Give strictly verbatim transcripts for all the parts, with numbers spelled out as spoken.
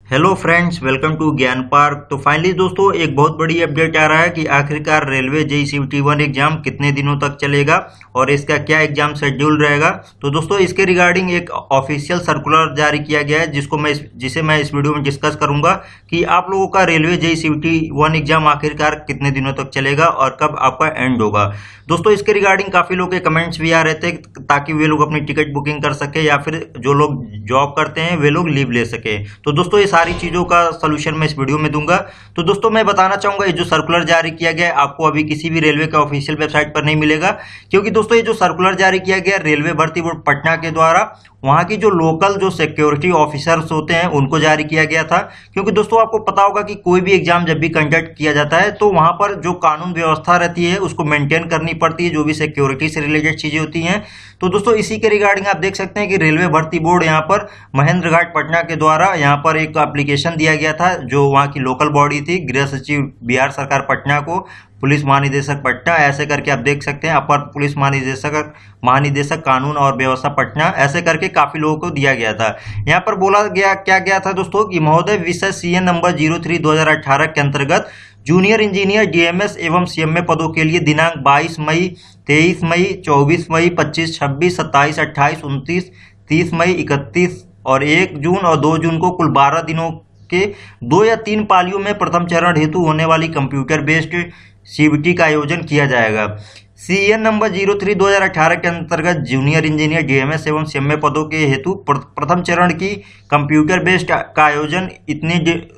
Hello friends, welcome to Gyan park. तो finally दोस्तों एक बहुत बड़ी अपडेट आ रहा है कि आखिरकार railway JEE CET one exam कितने दिनों तक चलेगा और इसका क्या एग्जाम शेड्यूल रहेगा। तो दोस्तों इसके रिगार्डिंग एक ऑफिशियल सर्कुलर जारी किया गया है जिसको मैं जिसे मैं इस वीडियो में डिस्कस करूंगा कि आप लोगों का railway JEE CET one exam आखिरकार कितने दिनों तक चलेगा और कब आपका एंड होगा। दोस्तों इसके रिगार्डिंग काफी लोग के कमेंट्स भी आ रहे थे ताकि वे लोग अपनी टिकट बुकिंग कर सके या फिर जो लोग जॉब करते हैं वे लोग लीव ले सके। तो दोस्तों ये सारी चीजों का सलूशन मैं इस वीडियो में दूंगा। तो दोस्तों मैं बताना चाहूंगा ये जो सर्कुलर जारी किया गया है आपको अभी किसी भी रेलवे का ऑफिशियल वेबसाइट पर नहीं मिलेगा, क्योंकि दोस्तों ये जो सर्कुलर जारी किया गया रेलवे भर्ती बोर्ड पटना के द्वारा वहां की जो लोकल जो सिक्योरिटी ऑफिसर्स होते हैं उनको जारी किया गया था। क्योंकि दोस्तों आपको पता होगा कि कोई भी एग्जाम जब भी कंडक्ट किया जाता है तो वहां पर जो कानून व्यवस्था रहती है उसको मेंटेन करनी पड़ती है, जो भी सिक्योरिटी से रिलेटेड चीजें होती हैं। तो दोस्तों इसी के रिगार्डिंग आप देख सकते हैं कि रेलवे भर्ती बोर्ड यहाँ पर महेंद्र घाट पटना के द्वारा यहाँ पर एक एप्लीकेशन दिया गया था जो वहाँ की लोकल बॉडी थी, गृह सचिव बिहार सरकार पटना को, पुलिस महानिदेशक पटना, ऐसे करके आप देख सकते हैं अपर पुलिस महानिदेशक महानिदेशक कानून और व्यवस्था पटना, ऐसे करके काफी लोगों को दिया गया था। यहाँ पर बोला गया क्या गया था दोस्तों कि महोदय विषय सीएन नंबर जीरो थ्री दो हजार अठारह के अंतर्गत जूनियर इंजीनियर डीएमएस एवं सीएमए पदों के लिए दिनांक बाईस मई, तेईस मई, चौबीस मई, पच्चीस, छब्बीस, सत्ताईस, अट्ठाईस, उनतीस, तीस मई, इकतीस और एक जून और दो जून को कुल बारह दिनों के दो या तीन पालियों में प्रथम चरण हेतु होने वाली कंप्यूटर बेस्ड सीबीटी का आयोजन किया जाएगा। सीएन नंबर जीरो थ्री दो हजार अठारह के अंतर्गत जूनियर इंजीनियर डीएमएस एवं सीएमए पदों के हेतु प्रथम चरण की कंप्यूटर बेस्ड का आयोजन इतनी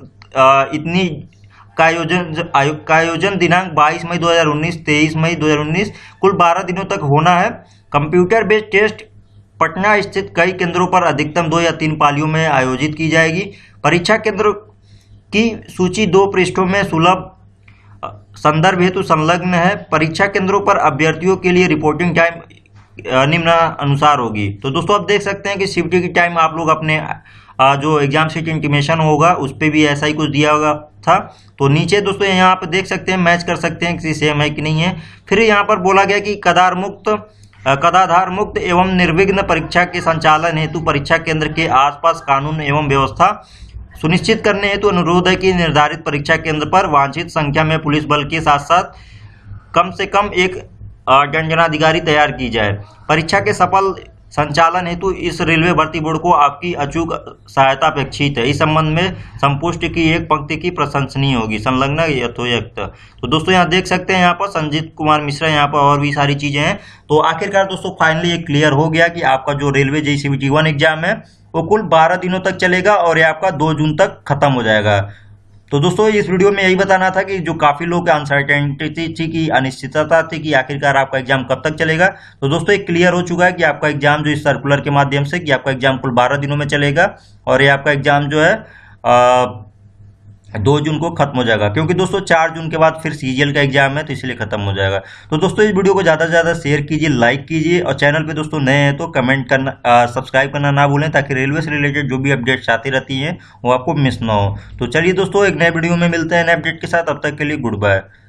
इतनी का आयोजन का आयोजन दिनांक बाईस मई दो हजार उन्नीस, तेईस मई दो हजार उन्नीस कुल बारह दिनों तक होना है। कंप्यूटर बेस्ड टेस्ट पटना स्थित कई केंद्रों पर अधिकतम दो या तीन पालियों में आयोजित की जाएगी। परीक्षा केंद्र की सूची दो पृष्ठों में सुलभ संदर्भ हेतु संलग्न है। परीक्षा केंद्रों पर अभ्यर्थियों के लिए रिपोर्टिंग टाइम निम्न अनुसार होगी। तो दोस्तों आप देख सकते हैं कि सीबीटी की टाइम आप लोग अपने जो एग्जाम सीट इंटीमेशन होगा उस पर भी ऐसा ही कुछ दिया होगा था। तो नीचे दोस्तों यहाँ पे देख सकते हैं, मैच कर सकते हैं किसी सेम है कि नहीं है। फिर यहाँ पर बोला गया कि कदार मुक्त कदाधार मुक्त एवं निर्विघ्न परीक्षा के संचालन हेतु परीक्षा केंद्र के आसपास कानून एवं व्यवस्था सुनिश्चित करने हेतु अनुरोध है कि निर्धारित परीक्षा केंद्र पर वांछित संख्या में पुलिस बल के साथ साथ कम से कम एक दंडाधिकारी तैयार की जाए। परीक्षा के सफल संचालन हेतु इस रेलवे भर्ती बोर्ड को आपकी अचूक सहायता अपेक्षित है। इस संबंध में संपुष्टि की एक पंक्ति की प्रशंसनीय होगी, संलग्न यथोक्त। तो दोस्तों यहाँ देख सकते हैं यहाँ पर संजीत कुमार मिश्रा, यहाँ पर और भी सारी चीजें हैं। तो आखिरकार दोस्तों फाइनली ये क्लियर हो गया कि आपका जो railway JEE CET one exam है वो कुल बारह दिनों तक चलेगा और ये आपका दो जून तक खत्म हो जाएगा। तो दोस्तों इस वीडियो में यही बताना था कि जो काफी लोग अनसर्टेनिटी थी कि अनिश्चितता थी कि आखिरकार आपका एग्जाम कब तक चलेगा, तो दोस्तों एक क्लियर हो चुका है कि आपका एग्जाम जो इस सर्कुलर के माध्यम से कि आपका एग्जाम कुल बारह दिनों में चलेगा और ये आपका एग्जाम जो है आ, दो जून को खत्म हो जाएगा। क्योंकि दोस्तों चार जून के बाद फिर सीजीएल का एग्जाम है तो इसलिए खत्म हो जाएगा। तो दोस्तों इस वीडियो को ज्यादा से ज्यादा शेयर कीजिए, लाइक कीजिए और चैनल पे दोस्तों नए हैं तो कमेंट करना, सब्सक्राइब करना ना भूलें ताकि रेलवे से रिलेटेड जो भी अपडेट्स आती रहती हैं वो आपको मिस ना हो। तो चलिए दोस्तों एक नए वीडियो में मिलते हैं नए अपडेट के साथ, अब तक के लिए गुड बाय।